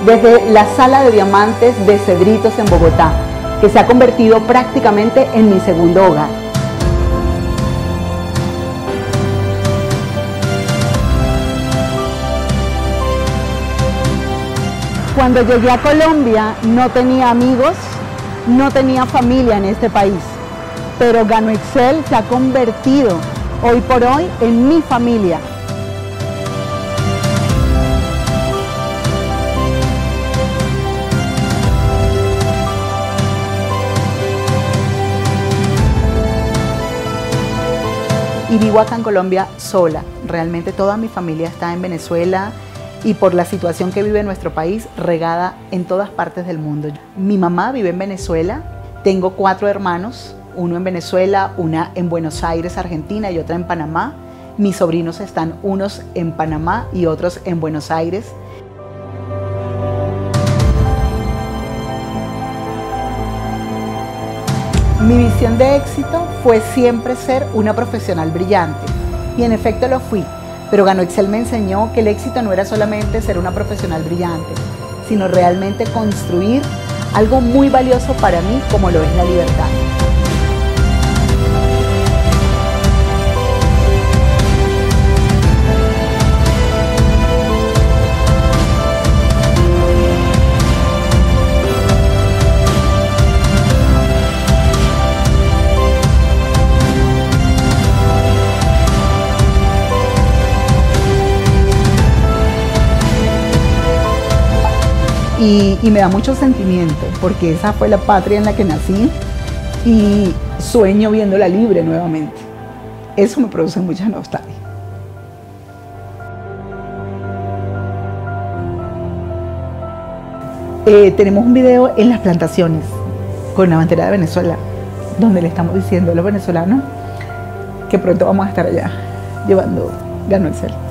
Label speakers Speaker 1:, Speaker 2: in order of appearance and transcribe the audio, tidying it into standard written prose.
Speaker 1: desde la Sala de Diamantes de Cedritos en Bogotá, que se ha convertido prácticamente en mi segundo hogar. Cuando llegué a Colombia no tenía amigos, no tenía familia en este país, pero Gano Excel se ha convertido hoy por hoy en mi familia. Y vivo acá en Colombia sola. Realmente toda mi familia está en Venezuela y por la situación que vive nuestro país, regada en todas partes del mundo. Mi mamá vive en Venezuela, tengo 4 hermanos, uno en Venezuela, una en Buenos Aires, Argentina y otra en Panamá. Mis sobrinos están unos en Panamá y otros en Buenos Aires. Mi visión de éxito fue siempre ser una profesional brillante y en efecto lo fui, pero Gano Excel me enseñó que el éxito no era solamente ser una profesional brillante, sino realmente construir algo muy valioso para mí como lo es la libertad. Y me da mucho sentimiento porque esa fue la patria en la que nací y sueño viéndola libre nuevamente. Eso me produce mucha nostalgia. Tenemos un video en las plantaciones con la bandera de Venezuela, donde le estamos diciendo a los venezolanos que pronto vamos a estar allá llevando Gano Excel.